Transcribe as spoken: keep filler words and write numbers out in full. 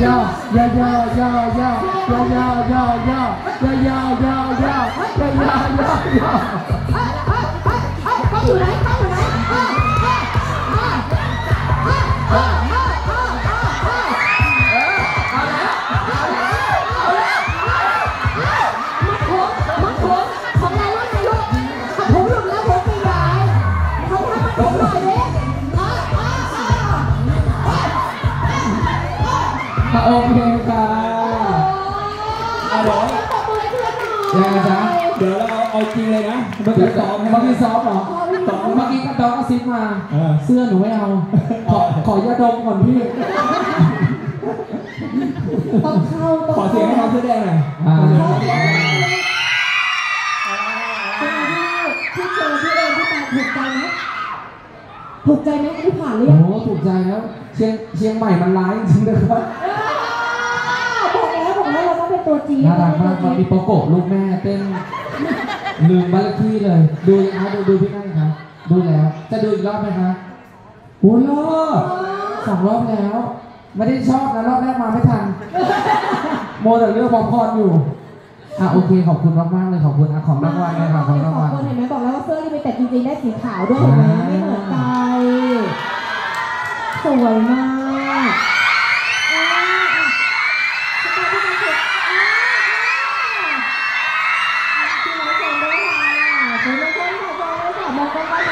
ย่อย่อย่อย่อย่อย่อย่อย่อย่อย่อย่อย่อย่อย่อย่อย่อย่อย่อเขาอยู่ไหนเขาอยู่ไหนโอเคค่ะเอาเหรอยังไงจ๊ะเดี๋ยวเราเอาจริงเลยนะเมื่อกี้ซ้อมเมื่อกี้ซ้อมเหรอเมื่อกี้กระดองกระซิบมาเสื้อหนูไม่เอาขอขอยาดมก่อนพี่ต้องเข้าขอเสียงให้น้องเสื้อแดงหน่อยพี่เจอพี่เองพี่ตาถูกใจไหมถูกใจไหมที่ผ่านหรือยังโอ้ถูกใจแล้วเชียงเชียงใหม่มันร้ายจริงๆนะครับบอกแล้วบอกแล้วเราต้องเป็นตัวจีนน่ารักมากมีโปโกะลูกแม่เต้นลืมบ้านเลขที่เลยดูยังคะดูดูพี่ได้ครับดูแล้วจะดูอีกรอบไหมคะโอ้รอบสองรอบแล้วไม่ได้ชอบนะรอบแรกมาไม่ทันโมแต่เรื่องพอพออยู่อ่ะโอเคขอบคุณมากมากเลยขอบคุณอ่ะของรางวัลเลยค่ะของรางวัลเห็นไหมบอกแล้วว่าเสื้อลิมิเต็ดจริงๆได้สีขาวด้วยเห็นไหมไม่เหมือนกันสวยมาก